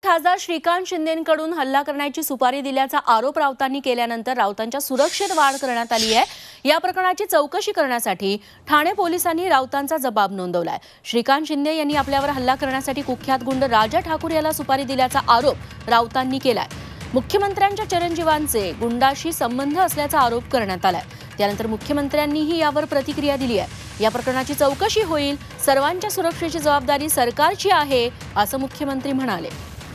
खासदार श्रीकांत शिंदेंकडून हल्ला करण्याची सुपारी दिल्याचा आरोप राऊतांनी केल्यानंतर राऊतांच्या सुरक्षेत वाढ करण्यात आली आहे। या प्रकरणाची चौकशी करण्यासाठी ठाणे पोलिसांनी राऊतांचा जबाब नोंदवलाय। श्रीकांत शिंदे यांनी आपल्यावर हल्ला करण्यासाठी कुख्यात गुंड राजा ठाकूर याला सुपारी दिल्याचा आरोप राऊतांनी केलाय। मुख्यमंत्र्यांच्या चिरंजीवांचे गुंडाशी संबंध असल्याचा आरोप करण्यात आलाय। त्यानंतर मुख्यमंत्र्यांनीही यावर प्रतिक्रिया दिली आहे। या प्रकरणाची चौकशी होईल, सर्वांच्या सुरक्षेची जबाबदारी सरकारची आहे असं मुख्यमंत्री म्हणाले।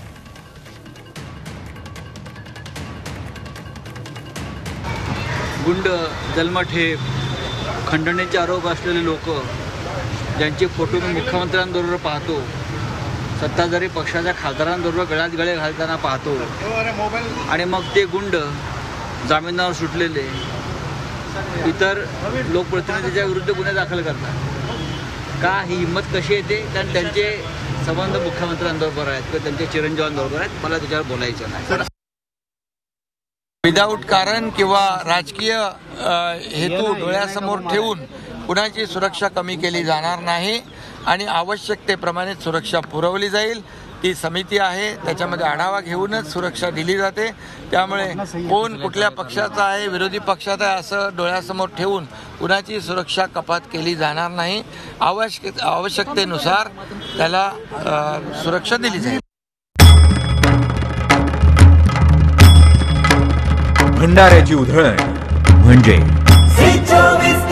गुंड, जन्मठेप, खंडणीचे आरोप असलेले लोक ज्यांचे फोटो मी मुख्यमंत्र्यांबरोबर पाहतो, सत्ताधारी पक्षाच्या खासदारांबरोबर गळ्यात गळे घालताना पाहतो आणि मग ते गुंड जामिनावर सुटलेले इतर लोकप्रतिनिधीच्या विरुद्ध गुन्हे दाखल करतात का? ही हिंमत कशी येते? कारण त्यांचे संबंध मुख्यमंत्र्यांबरोबर आहेत किंवा त्यांच्या चिरंजीवांबरोबर आहेत। मला त्याच्यावर बोलायचं नाही। विदाऊट कारण किंवा राजकीय हेतू डोळ्यासमोर ठेवून कुणाची सुरक्षा कमी केली जाणार नाही आणि आवश्यकतेप्रमाणे सुरक्षा पुरवली जाईल। ती समिती आहे, त्याच्यामध्ये आढावा घेऊनच सुरक्षा दिली जाते। त्यामुळे कोण कुठल्या पक्षाचा आहे, विरोधी पक्षाचा आहे असं डोळ्यासमोर ठेवून कुणाची सुरक्षा कपात केली जाणार नाही। आवश्यकतेनुसार त्याला सुरक्षा दिली जाईल। भंडाऱ्याची उधळण म्हणजे